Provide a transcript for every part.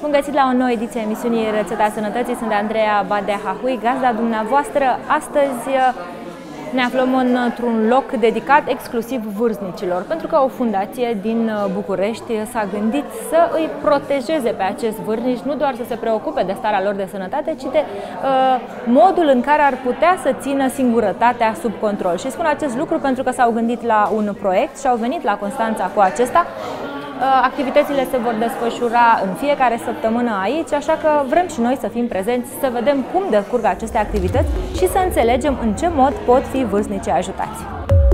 Bun găsit la o nouă ediție a emisiunii Rețeta Sănătății. Sunt Andreea Badea-Hahui, gazda dumneavoastră. Astăzi ne aflăm într-un loc dedicat exclusiv vârstnicilor, pentru că o fundație din București s-a gândit să îi protejeze pe acești vârstnici, nu doar să se preocupe de starea lor de sănătate, ci de modul în care ar putea să țină singurătatea sub control. Și spun acest lucru pentru că s-au gândit la un proiect și au venit la Constanța cu acesta. Activitățile se vor desfășura în fiecare săptămână aici, așa că vrem și noi să fim prezenți, să vedem cum decurg aceste activități și să înțelegem în ce mod pot fi vârstnicii ajutați.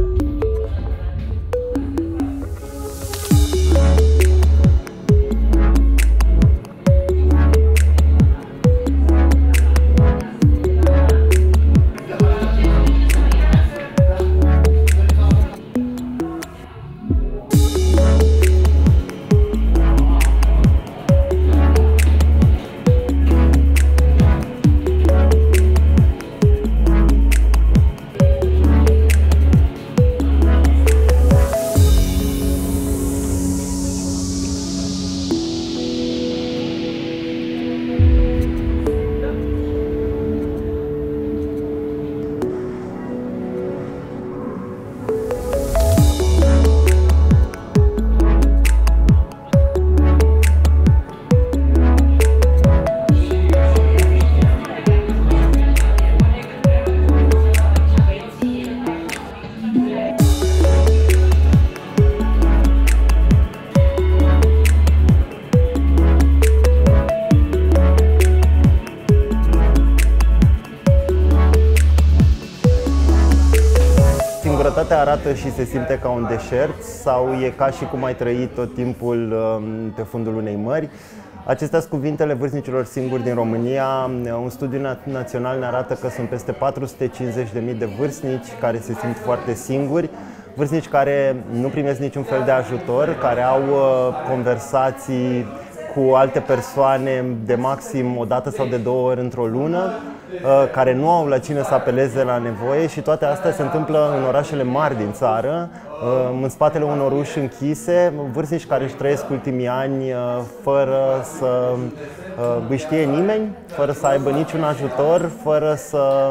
Singurătatea arată și se simte ca un deșert sau e ca și cum ai trăit tot timpul pe fundul unei mări. Acestea sunt cuvintele vârstnicilor singuri din România. Un studiu național ne arată că sunt peste 450.000 de vârstnici care se simt foarte singuri, vârstnici care nu primesc niciun fel de ajutor, care au conversații cu alte persoane de maxim o dată sau de 2 ori într-o lună, care nu au la cine să apeleze la nevoie și toate astea se întâmplă în orașele mari din țară, în spatele unor uși închise, vârstnici care își trăiesc ultimii ani fără să îi știe nimeni, fără să aibă niciun ajutor, fără să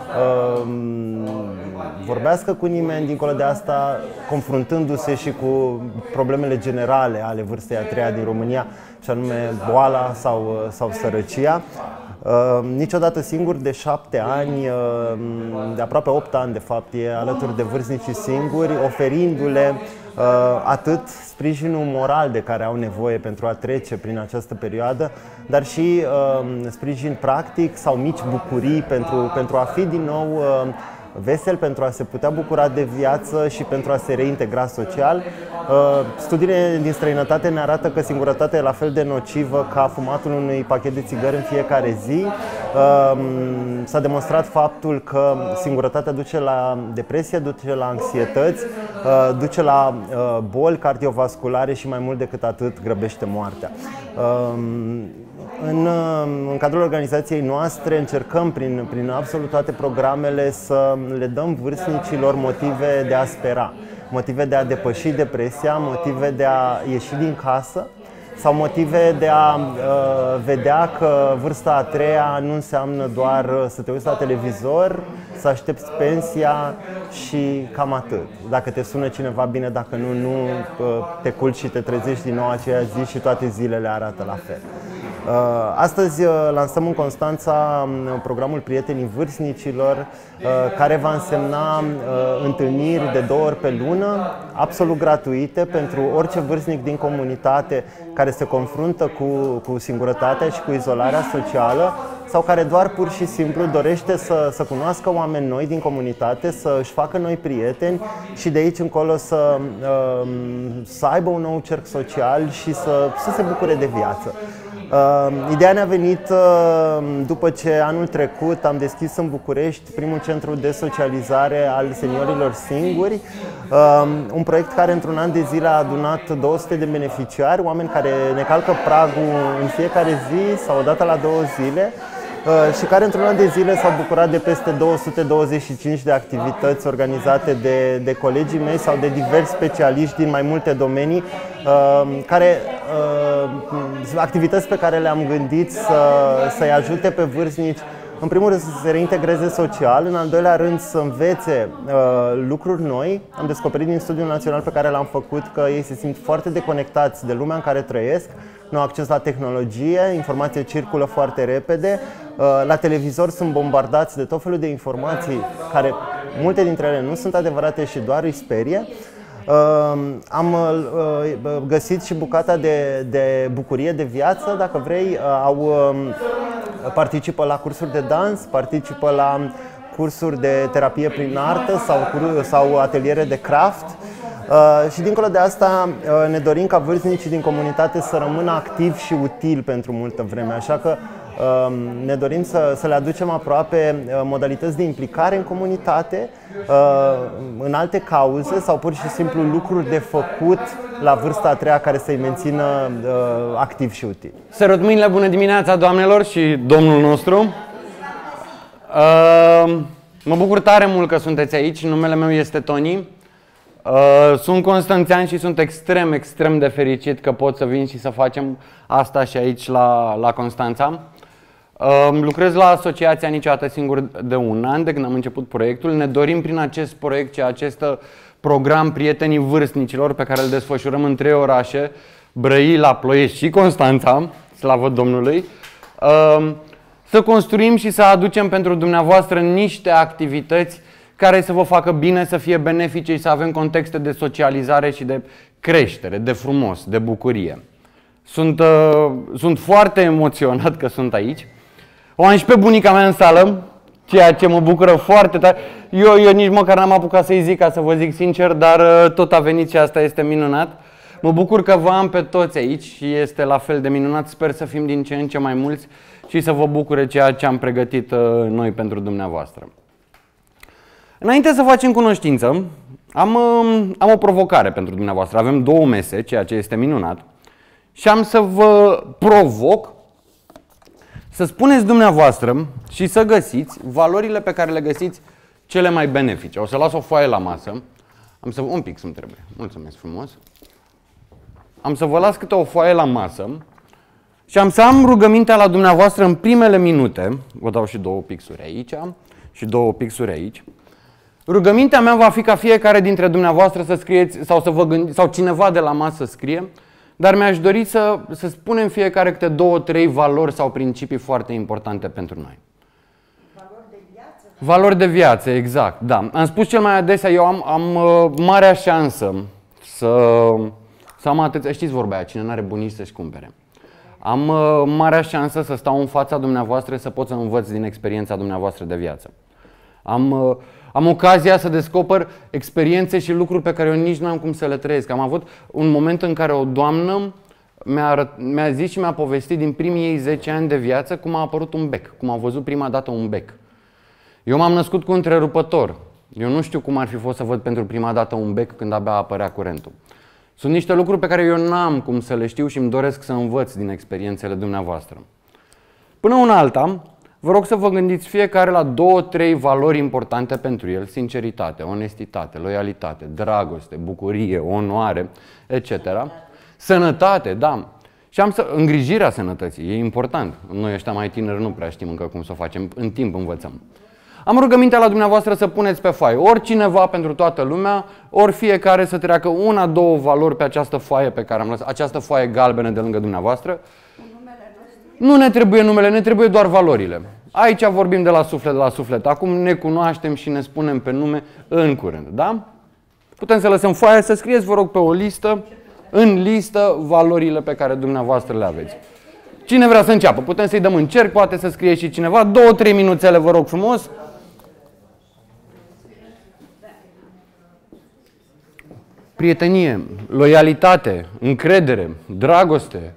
vorbească cu nimeni, dincolo de asta confruntându-se și cu problemele generale ale vârstei a treia din România, și anume boala sau sărăcia. Niciodată singur, de 7 ani, de aproape 8 ani de fapt, e alături de vârstnicii singuri, oferindu-le atât sprijinul moral de care au nevoie pentru a trece prin această perioadă, dar și sprijin practic sau mici bucurii pentru a fi din nou vesel, pentru a se putea bucura de viață și pentru a se reintegra social. Studiile din străinătate ne arată că singurătatea e la fel de nocivă ca fumatul unui pachet de țigări în fiecare zi. S-a demonstrat faptul că singurătatea duce la depresie, duce la anxietăți, duce la boli cardiovasculare și mai mult decât atât grăbește moartea. În cadrul organizației noastre încercăm prin absolut toate programele să le dăm vârstnicilor motive de a spera, motive de a depăși depresia, motive de a ieși din casă sau motive de a vedea că vârsta a treia nu înseamnă doar să te uiți la televizor, să aștepți pensia și cam atât. Dacă te sună cineva, bine, dacă nu te culci și te trezești din nou aceea zi și toate zilele arată la fel. Astăzi lansăm în Constanța programul Prietenii Vârstnicilor, care va însemna întâlniri de 2 ori pe lună, absolut gratuite pentru orice vârstnic din comunitate care se confruntă cu singurătatea și cu izolarea socială sau care doar pur și simplu dorește să cunoască oameni noi din comunitate, să își facă noi prieteni și de aici încolo să aibă un nou cerc social și să se bucure de viață. Ideea ne-a venit după ce anul trecut am deschis în București primul centru de socializare al seniorilor singuri, un proiect care într-un an de zile a adunat 200 de beneficiari, oameni care ne calcă pragul în fiecare zi sau o dată la 2 zile și care într-un an de zile s-au bucurat de peste 225 de activități organizate de colegii mei sau de diversi specialiști din mai multe domenii care activități pe care le-am gândit să-i ajute pe vârstnici, în primul rând să se reintegreze social, în al doilea rând să învețe lucruri noi. Am descoperit din studiul național pe care l-am făcut că ei se simt foarte deconectați de lumea în care trăiesc, nu au acces la tehnologie, informația circulă foarte repede, la televizor sunt bombardați de tot felul de informații care multe dintre ele nu sunt adevărate și doar îi sperie. Am găsit și bucata de bucurie de viață, dacă vrei, participă la cursuri de dans, participă la cursuri de terapie prin artă sau ateliere de craft. Și dincolo de asta ne dorim ca vârstnicii din comunitate să rămână activi și utili pentru multă vreme, așa că ne dorim să le aducem aproape modalități de implicare în comunitate, în alte cauze sau pur și simplu lucruri de făcut la vârsta a treia care să-i mențină activi și utili. Sărut mâinile, bună dimineața, doamnelor și domnul nostru! Mă bucur tare mult că sunteți aici, numele meu este Tony. Sunt constanțean și sunt extrem de fericit că pot să vin și să facem asta și aici la Constanța. Lucrez la Asociația Niciodată Singur de un an, de când am început proiectul. Ne dorim prin acest proiect și acest program Prietenii Vârstnicilor, pe care îl desfășurăm în 3 orașe, Brăila, Ploiești și Constanța, slavă Domnului, să construim și să aducem pentru dumneavoastră niște activități care să vă facă bine, să fie benefice și să avem contexte de socializare și de creștere, de frumos, de bucurie. Sunt foarte emoționat că sunt aici. O am și pe bunica mea în sală, ceea ce mă bucură foarte tare. Eu nici măcar n-am apucat să-i zic, ca să vă zic sincer, dar tot a venit și asta este minunat. Mă bucur că vă am pe toți aici și este la fel de minunat. Sper să fim din ce în ce mai mulți și să vă bucure ceea ce am pregătit noi pentru dumneavoastră. Înainte să facem cunoștință, am o provocare pentru dumneavoastră. Avem 2 mese, ceea ce este minunat. Și am să vă provoc să spuneți dumneavoastră și să găsiți valorile pe care le găsiți cele mai benefice. O să las o foaie la masă. Un pic să-mi trebuie. Mulțumesc frumos. Am să vă las câte o foaie la masă și am să am rugămintea la dumneavoastră în primele minute. Vă dau și 2 pixuri aici și 2 pixuri aici. Rugămintea mea va fi ca fiecare dintre dumneavoastră să scrieți sau să vă gândiți, sau cineva de la masă să scrie, dar mi-aș dori să spunem fiecare câte 2-3 valori sau principii foarte importante pentru noi. Valori de viață? Valori de viață, exact, da. Am spus cel mai adesea, eu am marea șansă să am atâția, știți vorba aia, cine n-are bunici să-și cumpere. Am marea șansă să stau în fața dumneavoastră, să pot să învăț din experiența dumneavoastră de viață. Am ocazia să descoper experiențe și lucruri pe care eu nici nu am cum să le trăiesc. Am avut un moment în care o doamnă mi-a zis și mi-a povestit din primii ei 10 ani de viață cum a apărut un bec, cum a văzut prima dată un bec. Eu m-am născut cu întrerupător. Eu nu știu cum ar fi fost să văd pentru prima dată un bec când abia apărea curentul. Sunt niște lucruri pe care eu n-am cum să le știu și îmi doresc să învăț din experiențele dumneavoastră. Până una alta, vă rog să vă gândiți fiecare la 2-3 valori importante pentru el: sinceritate, onestitate, loialitate, dragoste, bucurie, onoare, etc. Sănătate, da. Și îngrijirea sănătății, e important. Noi ăștia mai tineri nu prea știm încă cum să o facem, în timp învățăm. Am rugămintea la dumneavoastră să puneți pe foaie ori cineva pentru toată lumea, ori fiecare să treacă 1-2 valori pe această foaie pe care am lăsat, această foaie galbenă de lângă dumneavoastră. Nu ne trebuie numele, ne trebuie doar valorile. Aici vorbim de la suflet. Acum ne cunoaștem și ne spunem pe nume în curând, da? Putem să lăsăm foaia, să scrieți, vă rog, pe o listă, în listă, valorile pe care dumneavoastră le aveți. Cine vrea să înceapă? Putem să-i dăm în cerc, poate să scrie și cineva. 2-3 minuțele, vă rog frumos. Prietenie, loialitate, încredere, dragoste,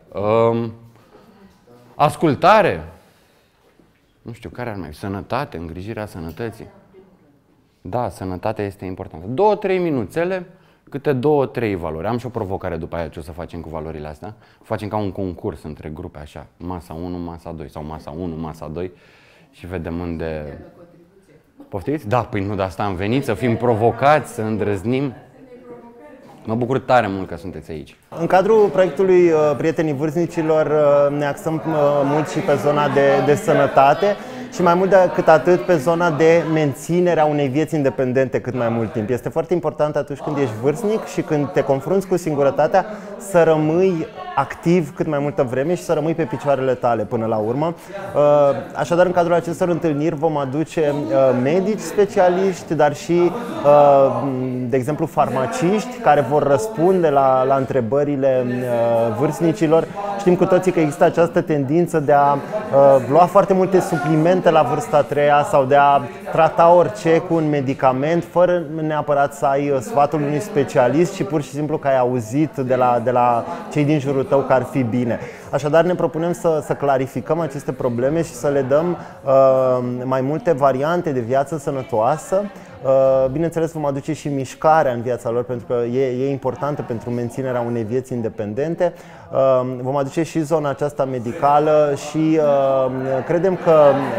ascultare, nu știu care ar mai fi, sănătate, îngrijirea sănătății. Da, sănătatea este importantă. 2-3 minuțele, câte 2-3 valori. Am și o provocare după aia ce o să facem cu valorile astea. Facem ca un concurs între grupe, așa, masa 1, masa 2 sau masa 1, masa 2 și vedem unde... Poftiți? Da, păi nu de asta am venit, să fim provocați, să îndrăznim. Mă bucur tare mult că sunteți aici. În cadrul proiectului Prietenii Vârstnicilor ne axăm mult și pe zona de sănătate și mai mult decât atât pe zona de menținerea unei vieți independente cât mai mult timp. Este foarte important atunci când ești vârstnic și când te confrunți cu singurătatea să rămâi activ cât mai multă vreme și să rămâi pe picioarele tale până la urmă. Așadar, în cadrul acestor întâlniri vom aduce medici specialiști, dar și, de exemplu, farmaciști care vor răspunde la întrebările vârstnicilor. Știm cu toții că există această tendință de a lua foarte multe suplimente la vârsta a treia sau de a trata orice cu un medicament fără neapărat să ai sfatul unui specialist, ci pur și simplu că ai auzit de la cei din jurul tău că ar fi bine. Așadar, ne propunem să clarificăm aceste probleme și să le dăm mai multe variante de viață sănătoasă. Bineînțeles, vom aduce și mișcarea în viața lor, pentru că e importantă pentru menținerea unei vieți independente. Vom aduce și zona aceasta medicală și credem că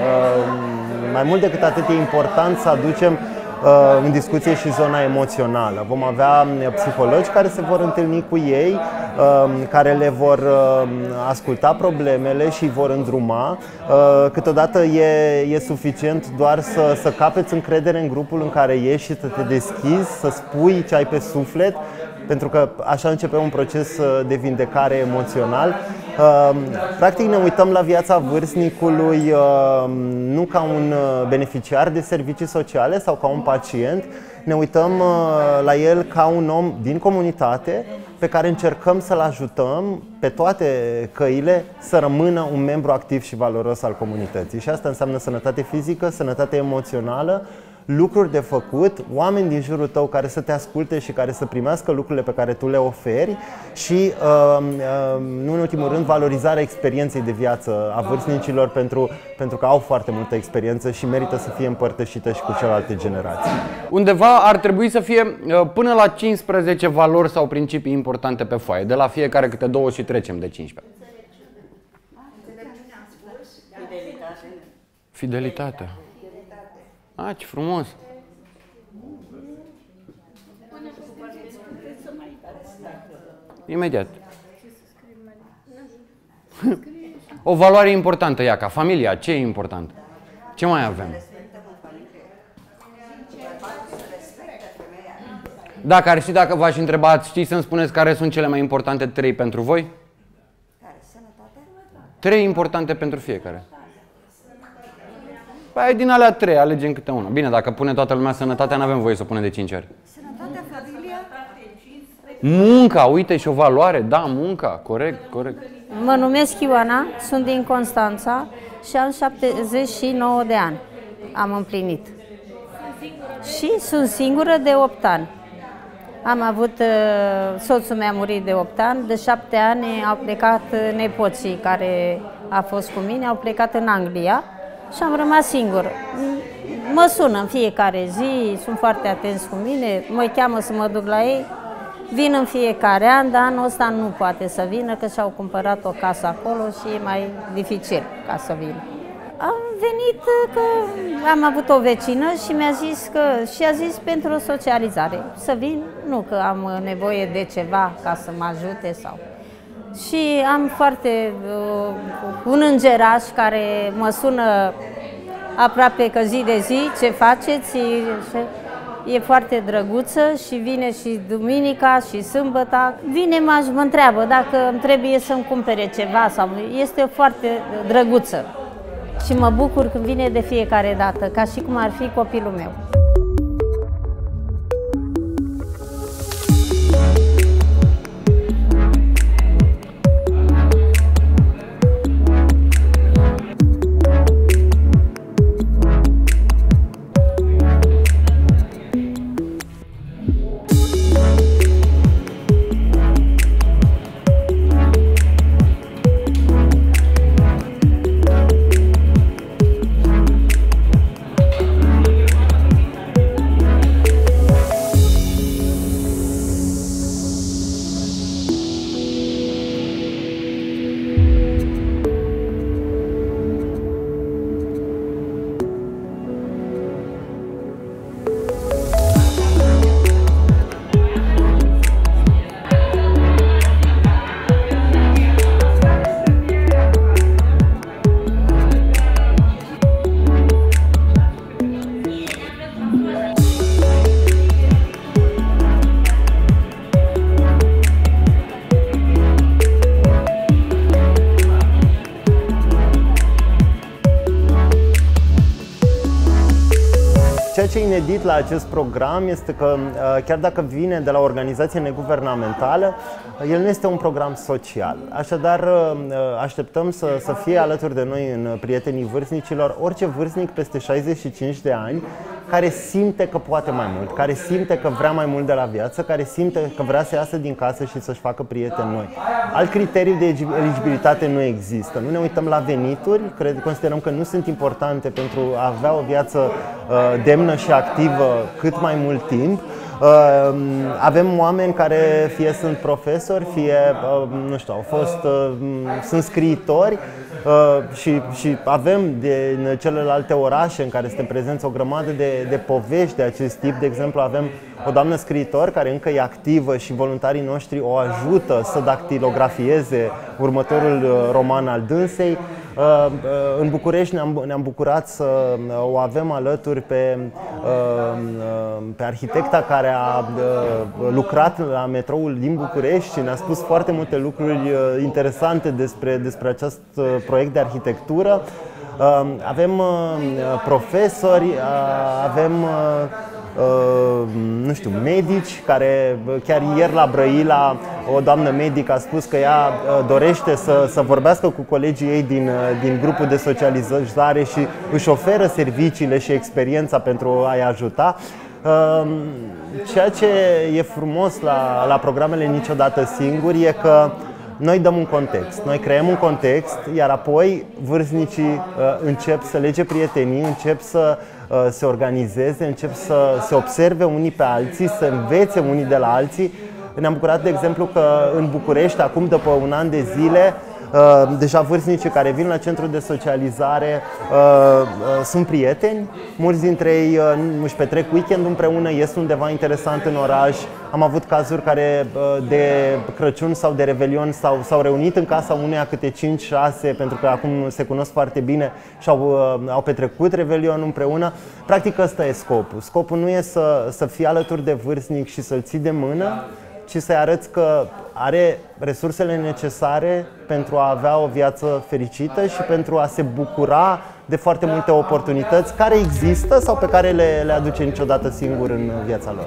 mai mult decât atât e important să aducem în discuție și zona emoțională. Vom avea psihologi care se vor întâlni cu ei, care le vor asculta problemele și vor îndruma. Câteodată e suficient doar să capeți încredere în grupul în care ești și să te deschizi, să spui ce ai pe suflet, pentru că așa începe un proces de vindecare emoțional. Practic ne uităm la viața vârstnicului nu ca un beneficiar de servicii sociale sau ca un pacient, ne uităm la el ca un om din comunitate pe care încercăm să-l ajutăm pe toate căile să rămână un membru activ și valoros al comunității. Și asta înseamnă sănătate fizică, sănătate emoțională, lucruri de făcut, oameni din jurul tău care să te asculte și care să primească lucrurile pe care tu le oferi și, nu în ultimul rând, valorizarea experienței de viață a vârstnicilor, pentru că au foarte multă experiență și merită să fie împărtășită și cu celelalte generații. Undeva ar trebui să fie până la 15 valori sau principii importante pe foaie, de la fiecare câte 2 și trecem de 15. Fidelitatea. Ah, ce frumos! Imediat. O valoare importantă, Iaca. Familia, ce e important? Ce mai avem? Dacă v-aș întreba, știți să-mi spuneți care sunt cele mai importante 3 pentru voi? 3 importante pentru fiecare. Păi din alea 3, alegem câte una. Bine, dacă pune toată lumea sănătatea, n-avem voie să o punem de 5 ori. Sănătatea, familia. Munca, uite, și o valoare. Da, munca, corect. Mă numesc Ioana, sunt din Constanța și am 79 de ani. Am împlinit. Și sunt singură de 8 ani. Am avut, soțul meu a murit de 8 ani, de 7 ani au plecat nepoții care a fost cu mine, au plecat în Anglia. Și am rămas singură. Mă sună în fiecare zi, sunt foarte atenți cu mine, mă cheamă să mă duc la ei. Vin în fiecare an, dar anul ăsta nu poate să vină, că și-au cumpărat o casă acolo și e mai dificil ca să vină. Am venit că am avut o vecină și a zis pentru o socializare. Să vin, nu că am nevoie de ceva ca să mă ajute sau... Și am un îngeraș care mă sună aproape că zi de zi, ce faceți? E foarte drăguță și vine și duminica și sâmbătă. Vine, mă întreabă dacă îmi trebuie să-mi cumpere ceva sau este foarte drăguță. Și mă bucur când vine de fiecare dată, ca și cum ar fi copilul meu. ceea ce e inedit la acest program este că, chiar dacă vine de la o organizație neguvernamentală, el nu este un program social. Așadar, așteptăm să fie alături de noi în Prietenii Vârstnicilor orice vârstnic peste 65 de ani care simte că poate mai mult, care simte că vrea mai mult de la viață, care simte că vrea să iasă din casă și să-și facă prieteni noi. Alt criteriu de eligibilitate nu există. Nu ne uităm la venituri, considerăm că nu sunt importante pentru a avea o viață demnă și activă cât mai mult timp. Avem oameni care fie sunt profesori, fie, nu știu, sunt scriitori și avem din celelalte orașe în care suntem prezenți o grămadă de povești de acest tip. De exemplu, avem o doamnă scriitor care încă e activă și voluntarii noștri o ajută să dactilografieze următorul roman al dânsei. În București ne-am bucurat să o avem alături pe arhitecta care a lucrat la metroul din București și ne-a spus foarte multe lucruri interesante despre acest proiect de arhitectură. Avem profesori, avem nu știu, medici, care chiar ieri la Brăila o doamnă medic a spus că ea dorește să vorbească cu colegii ei din grupul de socializare și își oferă serviciile și experiența pentru a-i ajuta. Ceea ce e frumos la programele Niciodată Singuri e că noi dăm un context, noi creăm un context, iar apoi vârstnicii încep să lege prietenii, încep să se organizeze, încep să se observe unii pe alții, să învețe unii de la alții. Ne-am bucurat, de exemplu, că în București, acum după un an de zile, deja vârstnicii care vin la centrul de socializare sunt prieteni. Mulți dintre ei își petrec weekend împreună, ies undeva interesant în oraș. Am avut cazuri care de Crăciun sau de Revelion s-au reunit în casa uneia câte 5-6, pentru că acum se cunosc foarte bine și au petrecut Revelion împreună. Practic ăsta e scopul. Scopul nu e să fii alături de vârstnic și să-l ții de mână, ci să-i arăți că are resursele necesare pentru a avea o viață fericită și pentru a se bucura de foarte multe oportunități care există sau pe care le aduce Niciodată Singur în viața lor.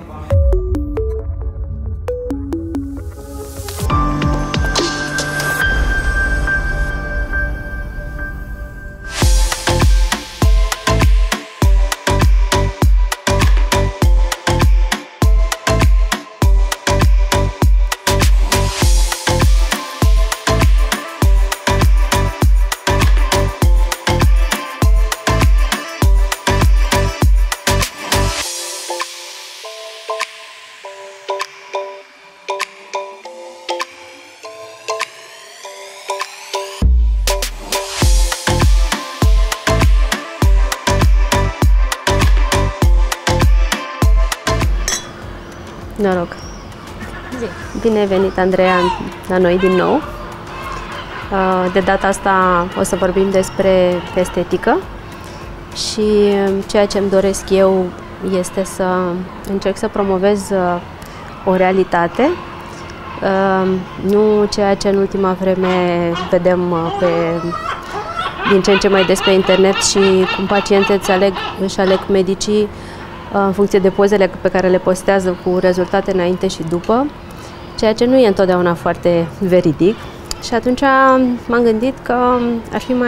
Noroc! Bine ai venit, Andreea, la noi din nou. De data asta o să vorbim despre estetică și ceea ce îmi doresc eu este să încerc să promovez o realitate, nu ceea ce în ultima vreme vedem din ce în ce mai des pe internet și cum pacienții își aleg medicii în funcție de pozele pe care le postează cu rezultate înainte și după, ceea ce nu e întotdeauna foarte veridic. Și atunci m-am gândit că ar fi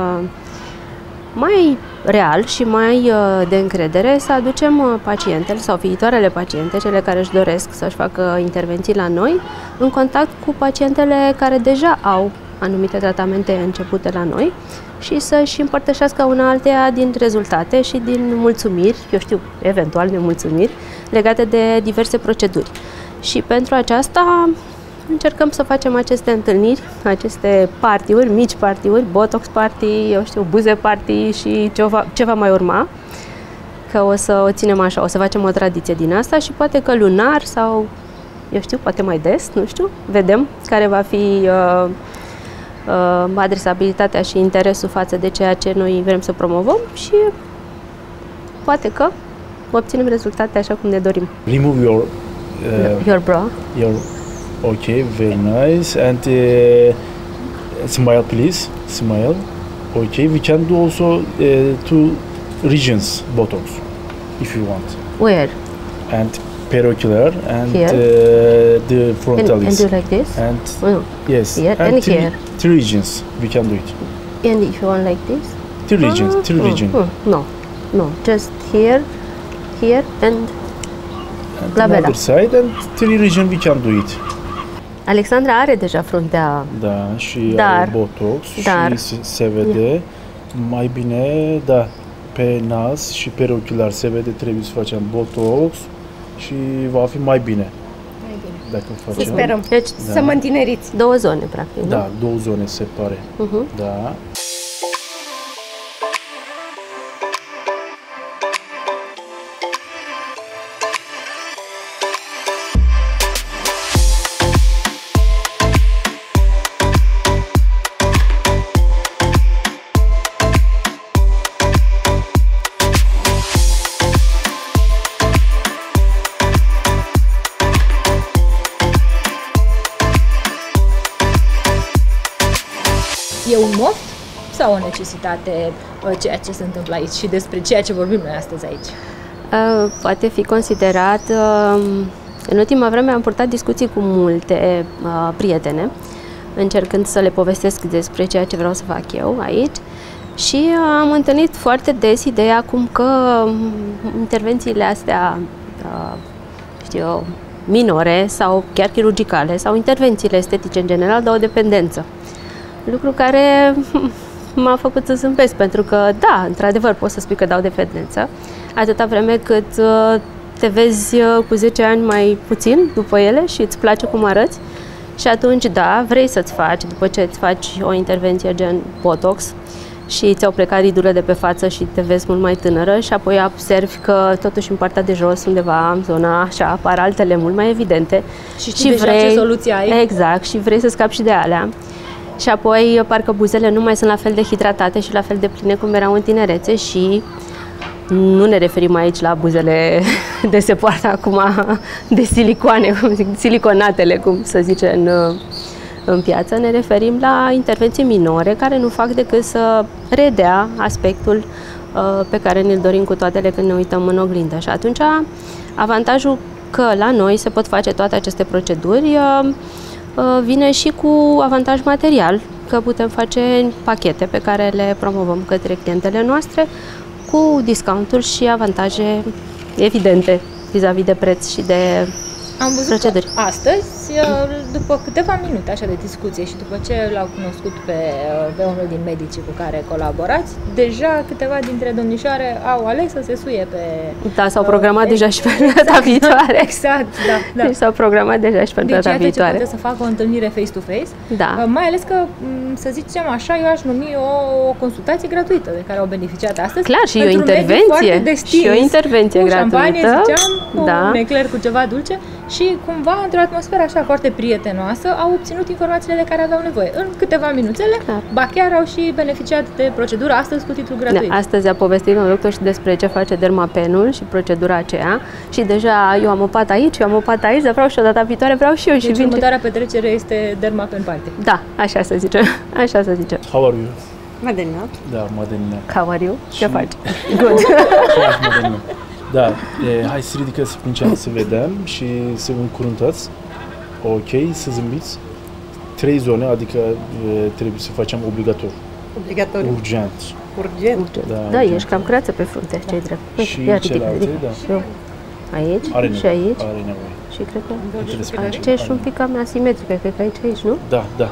mai real și mai de încredere să aducem pacientele sau viitoarele paciente, cele care își doresc să-și facă intervenții la noi, în contact cu pacientele care deja au anumite tratamente începute la noi și să-și împărtășească una alteia din rezultate și din mulțumiri, eu știu, eventual nemulțumiri, legate de diverse proceduri. Și pentru aceasta încercăm să facem aceste întâlniri, aceste party-uri, mici party-uri, botox party, eu știu, buze party și ce va mai urma, că o să o ținem așa, o să facem o tradiție din asta și poate că lunar sau, eu știu, poate mai des, nu știu, vedem care va fi adresabilitatea și interesul față de ceea ce noi vrem să promovăm și poate că obținem rezultate așa cum ne dorim. Remove your bra. Okay, very nice. And smile, please. Smile. Okay, we can do also 2 regions botox. if you want. Where? And periocular and Here? The And frontalis. do like this? And Oh. yes, Here and and three, here. three regions we can do it. And if you want like this? Three regions, three regions. No, no, just here, here and And labella. another side and three regions we can do it. Alexandra are deja fruntea. Da, și Dar- are botox dar- și se vede mai bine, da, pe nas și periocular se vede, trebuie să facem botox și va fi mai bine. Dacă Să facem. sperăm. Deci, Să mă întineriți. două zone, practic, nu? Da, două zone se pare. Da. E un moft sau o necesitate ceea ce se întâmplă aici și despre ceea ce vorbim noi astăzi aici? Poate fi considerat. În ultima vreme am purtat discuții cu multe prietene, încercând să le povestesc despre ceea ce vreau să fac eu aici și am întâlnit foarte des ideea cum că intervențiile astea, știu eu, minore sau chiar chirurgicale sau intervențiile estetice în general dau o dependență. Lucru care m-a făcut să zâmbesc, pentru că, da, într-adevăr, poți să spui că dau dependență, atâta vreme cât te vezi cu 10 ani mai puțin după ele și îți place cum arăți și atunci, da, vrei să-ți faci, după ce îți faci o intervenție gen Botox și ți-au plecat ridurile de pe față și te vezi mult mai tânără și apoi observi că totuși în partea de jos, undeva în zona așa, apar altele mult mai evidente Și știi deja ce soluție ai. Exact, și vrei să scapi și de alea. Și apoi, parcă buzele nu mai sunt la fel de hidratate și la fel de pline cum erau în tinerețe și nu ne referim aici la buzele de se poartă acum de silicoane, cum zic, siliconatele, cum se zice în piață. Ne referim la intervenții minore care nu fac decât să redea aspectul pe care ne-l dorim cu toatele când ne uităm în oglindă. Și atunci, avantajul că la noi se pot face toate aceste proceduri vine și cu avantaj material, că putem face pachete pe care le promovăm către clientele noastre cu discounturi și avantaje evidente vis-a-vis de preț și de Am văzut proceduri. că astăzi, după câteva minute așa de discuție și după ce l-au cunoscut pe unul din medicii cu care colaborați, deja câteva dintre domnișoare au ales să se suie pe... Da, s-au programat deja și pentru data viitoare. Exact, da. Deci s-au programat deja și pentru Deci data iată ce viitoare. poate să facă o întâlnire face-to-face, Da. mai ales că, să zicem așa, eu aș numi o consultație gratuită de care au beneficiat astăzi. Clar, și o într-un mediu intervenție. foarte destins, Și o intervenție cu gratuită. șampanie, ziceam, cu Da. un ecler cu ceva dulce și cumva, într-o atmosferă așa foarte prietenoasă, au obținut informațiile de care aveau nevoie. În câteva minuțele, Clar. ba chiar au și beneficiat de procedură astăzi cu titlu gratuit. Da, astăzi a povestit un doctor și despre ce face dermapenul și procedura aceea și deja eu am opat aici, dar vreau și o data viitoare, vreau și eu și Deci vin. următoarea petrecere este Dermapen Party. Da, așa se zice, așa se zice. How are you? Madalina. Da, Madalina. How are you? Ce Și- faci? Good. Ce faci, Madalina? Da, hai să ridică să plângem să vedem și să încuruntați. Ok, să zâmbiți. 3 zone, adică trebuie să facem obligatoriu, Obligatoriu. urgent. Urgent. Da, ești cam creață pe frunte, ce-i drept. Și Ia, ridică, celelalte, ridică. da. Și eu. Aici Are și nevoie, aici are nevoie. și cred că Trebuie să aici facem. ești un pic cam asimetrică, cred că aici, nu? Da, da.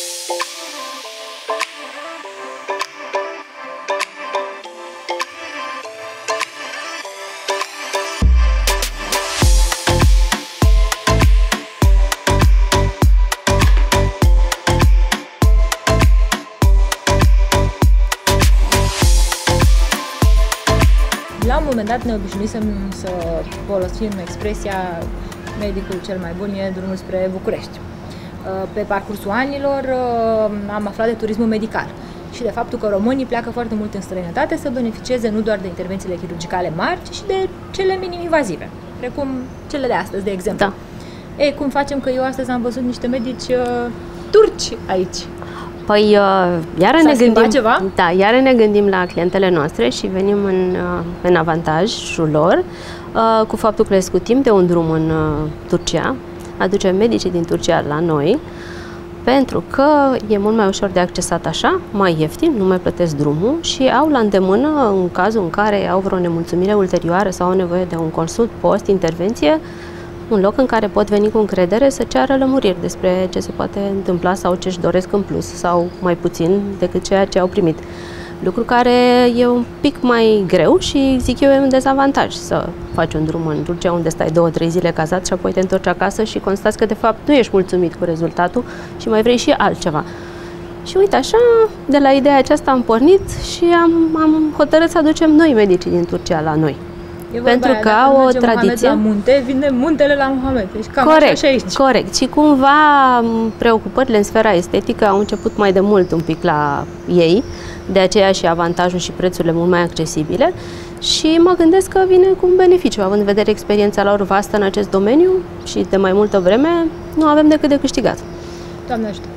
La un moment dat ne obișnuisem să folosim expresia medicul cel mai bun e drumul spre București. Pe parcursul anilor am aflat de turismul medical și de faptul că românii pleacă foarte mult în străinătate să beneficieze nu doar de intervențiile chirurgicale mari, ci și de cele minim-invazive, precum cele de astăzi, de exemplu. Da. Ei, cum facem că eu astăzi am văzut niște medici turci aici? Păi, iară S-a ne schimbat gândim, ceva? Da, iară ne gândim la clientele noastre și venim în avantajul lor cu faptul că le scutim de un drum în Turcia, aducem medicii din Turcia la noi, pentru că e mult mai ușor de accesat așa, mai ieftin, nu mai plătesc drumul și au la îndemână, în cazul în care au vreo nemulțumire ulterioară sau au nevoie de un consult post-intervenție, un loc în care pot veni cu încredere să ceară lămuriri despre ce se poate întâmpla sau ce își doresc în plus sau mai puțin decât ceea ce au primit. Lucru care e un pic mai greu și zic eu e un dezavantaj să faci un drum în Turcia unde stai 2-3 zile cazat și apoi te întorci acasă și constați că de fapt nu ești mulțumit cu rezultatul și mai vrei și altceva. Și uite așa, de la ideea aceasta am pornit și am hotărât să aducem noi medicii din Turcia la noi. Pentru că au o tradiție. La munte, vine muntele la Mohamed. Deci cam corect, așa și aici. Corect. Și cumva preocupările în sfera estetică au început mai de mult un pic la ei, de aceea și avantajul și prețurile mult mai accesibile și mă gândesc că vine cu un beneficiu, având în vedere experiența lor vastă în acest domeniu și de mai multă vreme, nu avem decât de câștigat. Doamne ajută!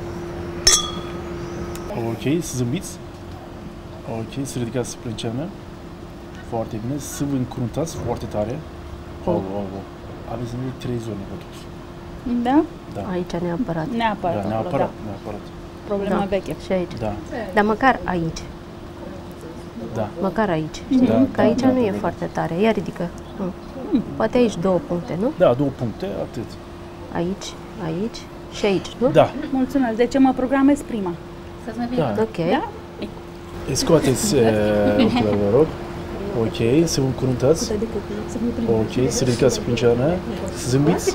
Ok, să zâmbiți. Ok, să ridicați plăcerea. Foarte bine, să vă încruntați foarte tare. Aveți nevoie de 3 zone pe toți. Da? Da. Aici neapărat. Neapărat. Da, neapărat. Problema veche. Și aici. Da. Dar măcar aici. Da. Măcar aici. Da, că aici nu e foarte tare. Ia ridică. Poate aici 2 puncte, nu? Da, 2 puncte, atât. Aici și aici, nu? Da. Mulțumesc. Deci mă programez prima. Da. Ok. Da? Scoateți ochiul, vă rog. Ok, să vă încruntați. Ok, să ridicați picioarele, să zâmbiți.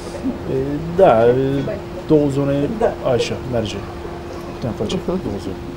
Da, 2 zone, așa, merge. Putem face 2 zone.